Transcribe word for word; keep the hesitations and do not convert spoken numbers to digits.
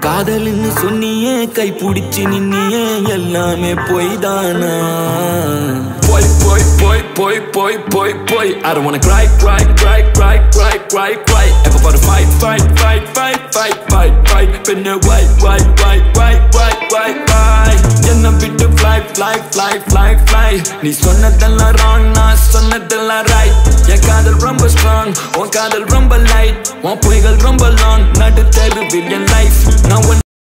காதல்னு சொன்னியே கை பிடிச்சி நின்னியே எல்லாமே போய் தானா Poi poi poi poi poi poi poi I don't wanna cry cry cry cry cry cry cry Ever for the fight fight fight fight fight fight fight Been a why why why why why why why Enna vittu fly fly fly fly fly நீ சொன்னதெல்லாம் wrong நான் சொன்னதெல்லாம் right என் காதல் ரொம்ப strong உன் காதல் ரொம்ப light உன் பொய்கள் ரொம்ப long நடு தெருவில் என் life நான்